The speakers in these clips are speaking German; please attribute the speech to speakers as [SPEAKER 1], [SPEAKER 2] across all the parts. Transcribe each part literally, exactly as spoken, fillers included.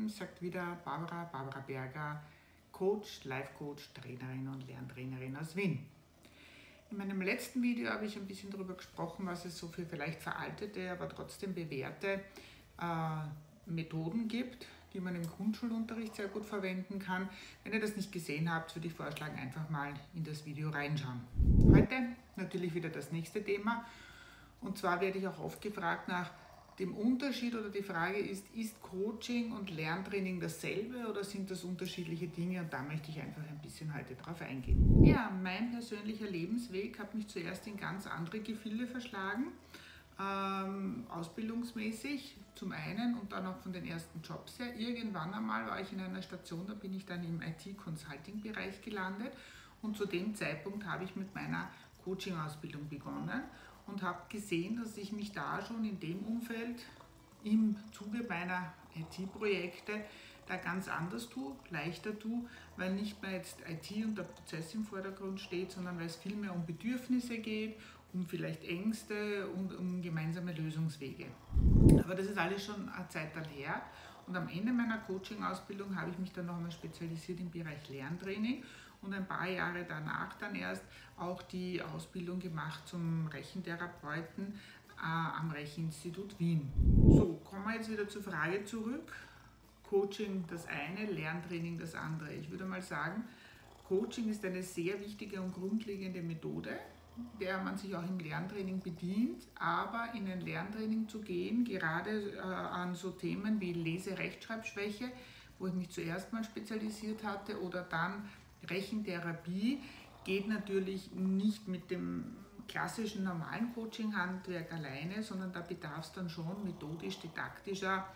[SPEAKER 1] Leben, sagt wieder Barbara, Barbara Berger, Coach, Life Coach, Trainerin und Lerntrainerin aus Wien. In meinem letzten Video habe ich ein bisschen darüber gesprochen, was es so für vielleicht veraltete, aber trotzdem bewährte äh, Methoden gibt, die man im Grundschulunterricht sehr gut verwenden kann. Wenn ihr das nicht gesehen habt, würde ich vorschlagen, einfach mal in das Video reinschauen. Heute natürlich wieder das nächste Thema, und zwar werde ich auch oft gefragt nach dem Unterschied, oder die Frage ist, ist Coaching und Lerntraining dasselbe oder sind das unterschiedliche Dinge? Und da möchte ich einfach ein bisschen heute drauf eingehen. Ja, mein persönlicher Lebensweg hat mich zuerst in ganz andere Gefilde verschlagen, ähm, ausbildungsmäßig zum einen und dann auch von den ersten Jobs her. Irgendwann einmal war ich in einer Station, da bin ich dann im I T-Consulting-Bereich gelandet, und zu dem Zeitpunkt habe ich mit meiner Coaching-Ausbildung begonnen und habe gesehen, dass ich mich da schon in dem Umfeld im Zuge meiner I T-Projekte da ganz anders tue, leichter tue, weil nicht mehr jetzt I T und der Prozess im Vordergrund steht, sondern weil es viel mehr um Bedürfnisse geht, um vielleicht Ängste und um gemeinsame Lösungswege. Aber das ist alles schon eine Zeit her, und am Ende meiner Coaching-Ausbildung habe ich mich dann nochmal spezialisiert im Bereich Lerntraining und ein paar Jahre danach dann erst auch die Ausbildung gemacht zum Rechentherapeuten äh, am Recheninstitut Wien. So, kommen wir jetzt wieder zur Frage zurück. Coaching das eine, Lerntraining das andere. Ich würde mal sagen, Coaching ist eine sehr wichtige und grundlegende Methode, der man sich auch im Lerntraining bedient, aber in ein Lerntraining zu gehen, gerade äh, an so Themen wie Lese-Rechtschreibschwäche, wo ich mich zuerst mal spezialisiert hatte, oder dann Rechentherapie, geht natürlich nicht mit dem klassischen normalen Coaching-Handwerk alleine, sondern da bedarf es dann schon methodisch-didaktischer,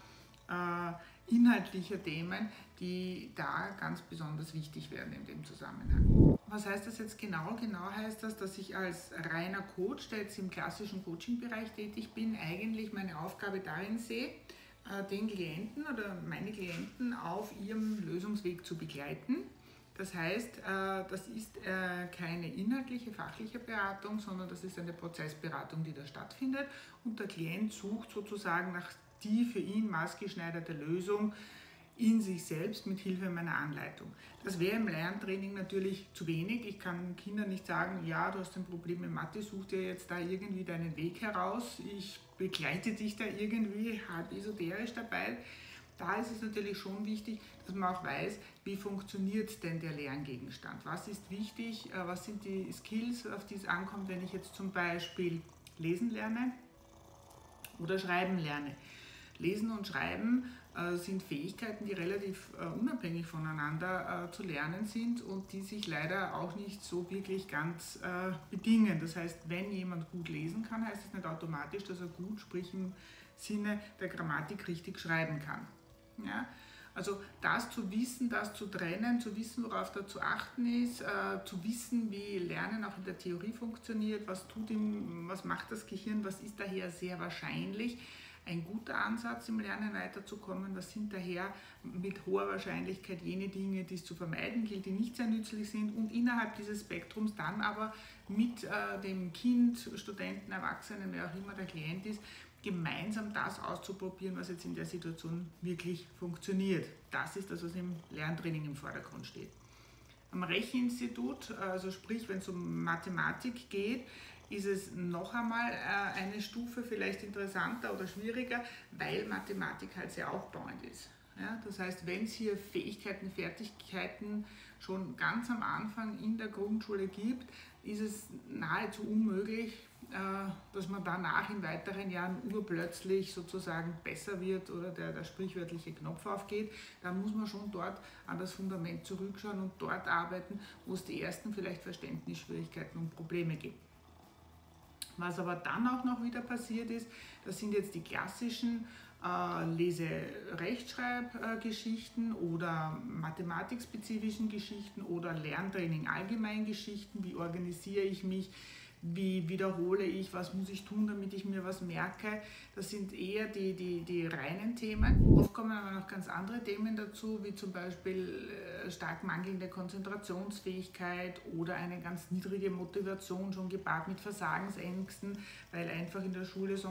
[SPEAKER 1] äh, inhaltlicher Themen, die da ganz besonders wichtig werden in dem Zusammenhang. Was heißt das jetzt genau? Genau heißt das, dass ich als reiner Coach, der jetzt im klassischen Coaching-Bereich tätig bin, eigentlich meine Aufgabe darin sehe, den Klienten oder meine Klienten auf ihrem Lösungsweg zu begleiten. Das heißt, das ist keine inhaltliche, fachliche Beratung, sondern das ist eine Prozessberatung, die da stattfindet, und der Klient sucht sozusagen nach die für ihn maßgeschneiderte Lösung in sich selbst mit Hilfe meiner Anleitung. Das wäre im Lerntraining natürlich zu wenig. Ich kann Kindern nicht sagen, ja, du hast ein Problem in Mathe, such dir jetzt da irgendwie deinen Weg heraus, ich begleite dich da irgendwie halb esoterisch dabei. Da ist es natürlich schon wichtig, dass man auch weiß, wie funktioniert denn der Lerngegenstand. Was ist wichtig, was sind die Skills, auf die es ankommt, wenn ich jetzt zum Beispiel lesen lerne oder schreiben lerne. Lesen und Schreiben äh, sind Fähigkeiten, die relativ äh, unabhängig voneinander äh, zu lernen sind und die sich leider auch nicht so wirklich ganz äh, bedingen. Das heißt, wenn jemand gut lesen kann, heißt es nicht automatisch, dass er gut, sprich im Sinne der Grammatik, richtig schreiben kann. Ja? Also das zu wissen, das zu trennen, zu wissen, worauf da zu achten ist, äh, zu wissen, wie Lernen auch in der Theorie funktioniert, was tut ihm, was macht das Gehirn, was ist daher sehr wahrscheinlich ein guter Ansatz, im Lernen weiterzukommen, was sind daher mit hoher Wahrscheinlichkeit jene Dinge, die es zu vermeiden gilt, die nicht sehr nützlich sind, und innerhalb dieses Spektrums dann aber mit äh, dem Kind, Studenten, Erwachsenen, wer auch immer der Klient ist, gemeinsam das auszuprobieren, was jetzt in der Situation wirklich funktioniert. Das ist das, was im Lerntraining im Vordergrund steht. Am Recheninstitut, also sprich, wenn es um Mathematik geht, ist es noch einmal eine Stufe vielleicht interessanter oder schwieriger, weil Mathematik halt sehr aufbauend ist. Ja, das heißt, wenn es hier Fähigkeiten, Fertigkeiten schon ganz am Anfang in der Grundschule gibt, ist es nahezu unmöglich, dass man danach in weiteren Jahren urplötzlich sozusagen besser wird oder der, der sprichwörtliche Knopf aufgeht. Da muss man schon dort an das Fundament zurückschauen und dort arbeiten, wo es die ersten vielleicht Verständnisschwierigkeiten und Probleme gibt. Was aber dann auch noch wieder passiert ist, das sind jetzt die klassischen äh, Lese-Rechtschreib-Geschichten oder mathematikspezifischen Geschichten oder Lerntraining allgemein Geschichten. Wie organisiere ich mich? Wie wiederhole ich, was muss ich tun, damit ich mir was merke. Das sind eher die, die, die reinen Themen. Oft kommen aber noch ganz andere Themen dazu, wie zum Beispiel stark mangelnde Konzentrationsfähigkeit oder eine ganz niedrige Motivation, schon gepaart mit Versagensängsten, weil einfach in der Schule schon,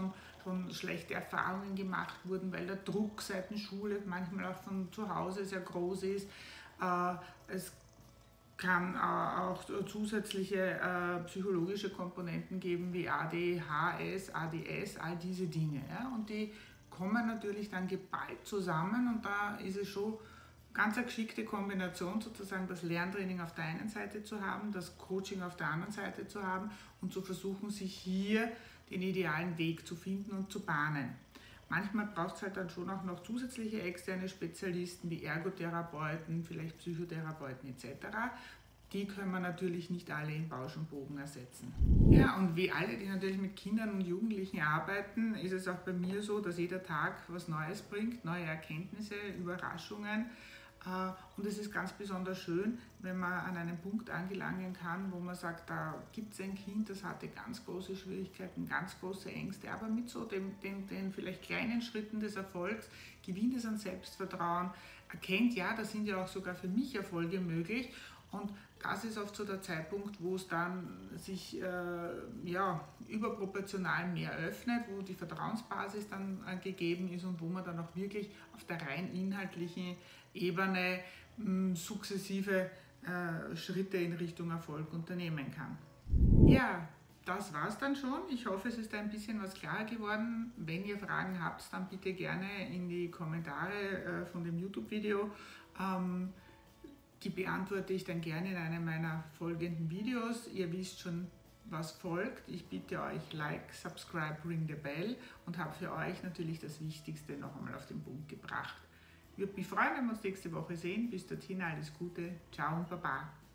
[SPEAKER 1] davon schlechte Erfahrungen gemacht wurden, weil der Druck seitens Schule, manchmal auch von zu Hause sehr groß ist. Äh, es kann äh, auch zusätzliche äh, psychologische Komponenten geben wie A D H S, A D S, all diese Dinge. Ja? Und die kommen natürlich dann geballt zusammen und da ist es schon ganz eine geschickte Kombination, sozusagen das Lerntraining auf der einen Seite zu haben, das Coaching auf der anderen Seite zu haben und zu versuchen, sich hier den idealen Weg zu finden und zu bahnen. Manchmal braucht es halt dann schon auch noch zusätzliche externe Spezialisten wie Ergotherapeuten, vielleicht Psychotherapeuten et cetera. Die können wir natürlich nicht alle in Bausch und Bogen ersetzen. Ja, und wie alle, die natürlich mit Kindern und Jugendlichen arbeiten, ist es auch bei mir so, dass jeder Tag was Neues bringt, neue Erkenntnisse, Überraschungen. Und es ist ganz besonders schön, wenn man an einen Punkt angelangen kann, wo man sagt, da gibt es ein Kind, das hatte ganz große Schwierigkeiten, ganz große Ängste, aber mit so den, den, den vielleicht kleinen Schritten des Erfolgs gewinnt es an Selbstvertrauen, erkennt, ja, da sind ja auch sogar für mich Erfolge möglich. Und das ist oft so der Zeitpunkt, wo es dann sich äh, ja, überproportional mehr öffnet, wo die Vertrauensbasis dann äh, gegeben ist und wo man dann auch wirklich auf der rein inhaltlichen Ebene mh, sukzessive äh, Schritte in Richtung Erfolg unternehmen kann. Ja, das war es dann schon. Ich hoffe, es ist ein bisschen was klarer geworden. Wenn ihr Fragen habt, dann bitte gerne in die Kommentare äh, von dem YouTube-Video. Ähm, Die beantworte ich dann gerne in einem meiner folgenden Videos. Ihr wisst schon, was folgt. Ich bitte euch, Like, Subscribe, Ring the Bell und habe für euch natürlich das Wichtigste noch einmal auf den Punkt gebracht. Ich würde mich freuen, wenn wir uns nächste Woche sehen. Bis dorthin alles Gute. Ciao und Baba.